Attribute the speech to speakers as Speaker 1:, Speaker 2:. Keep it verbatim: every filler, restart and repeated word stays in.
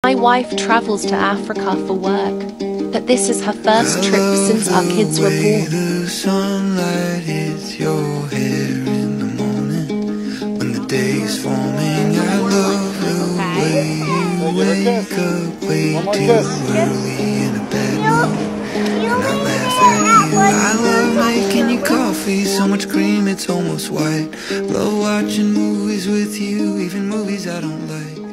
Speaker 1: My wife travels to Africa for work, but this is her first trip since our kids were born.
Speaker 2: The sunlight hits your hair in the morning when the day is forming. I love the way you wake up way too early in a bed mood, and I laugh at you. I love making you coffee, so much cream it's almost white. Love watching movies with you, even movies I don't like.